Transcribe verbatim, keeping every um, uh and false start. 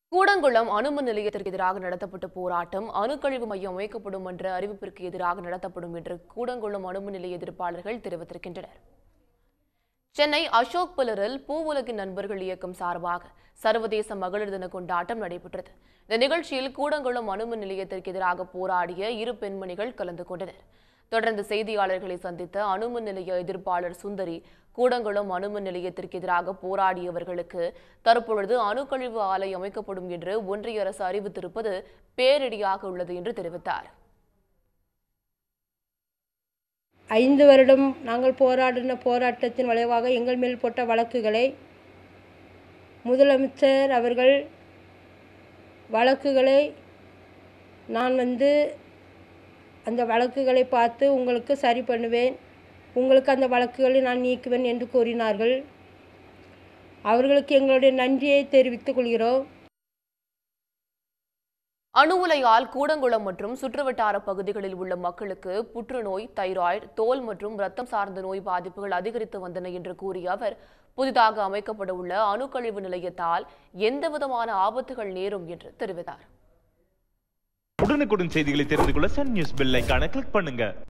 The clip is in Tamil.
கூடங்குளம் அணுமின் நிலையத்திற்கு எதிராக நடத்தப்பட்ட போராட்டம் அணுக்கழிவு மையம் அமைக்கப்படும் என்ற அறிவிப்பிற்கு எதிராக நடத்தப்படும் என்று கூடங்குளம் அணுமின் நிலைய எதிர்ப்பாளர்கள் தெரிவித்திருக்கின்றனர். சென்னை அசோக் புலரில் பூவுலகின் நண்பர்கள் இயக்கம் சார்பாக சர்வதேச மகளிர் தின கொண்டாட்டம் நடைபெற்றது. இந்த நிகழ்ச்சியில் கூடங்குளம் அணுமின் நிலையத்திற்கு எதிராக போராடிய இரு பெண்மணிகள் கலந்து கொண்டனர். தொடர்ந்து செய்தியாளர்களை சந்தித்த அணுமின் நிலைய எதிர்ப்பாளர் சுந்தரி, கூடங்குளம் அணுமின் நிலையத்திற்கு எதிராக போராடியவர்களுக்கு தற்பொழுது அணுக்கழிவு ஆலை அமைக்கப்படும் என்று ஒன்றிய அரசு அறிவித்திருப்பது பேரிடியாக உள்ளது என்று தெரிவித்தார். ஐந்து வருடம் நாங்கள் போராடின போராட்டத்தின் விளைவாக எங்கள் மேல் போட்ட வழக்குகளை முதலமைச்சர் அவர்கள் வழக்குகளை நான் வந்து அந்த வழக்குகளை பார்த்து உங்களுக்கு சரி பண்ணுவேன், உங்களுக்கு அந்த வழக்குகளை நான் நீக்குவேன் என்று கூறினார்கள். அவர்களுக்கு எங்களுடைய நன்றியை தெரிவித்துக் கொள்கிறோம். அணு உலையால் கூடங்குளம் மற்றும் சுற்றுவட்டார பகுதிகளில் உள்ள மக்களுக்கு புற்றுநோய், தைராய்டு, தோல் மற்றும் இரத்தம் சார்ந்த நோய் பாதிப்புகள் அதிகரித்து வந்தன என்று கூறிய அவர், புதிதாக அமைக்கப்பட உள்ள அணுக்கழிவு நிலையத்தால் எந்தவிதமான ஆபத்துகள் நேரும் என்று தெரிவித்தார். உடனுக்குடன் செய்திகளை தெரிந்து கொள்ள சன் நியூஸ் பெல் ஐகானை கிளிக் பண்ணுங்க.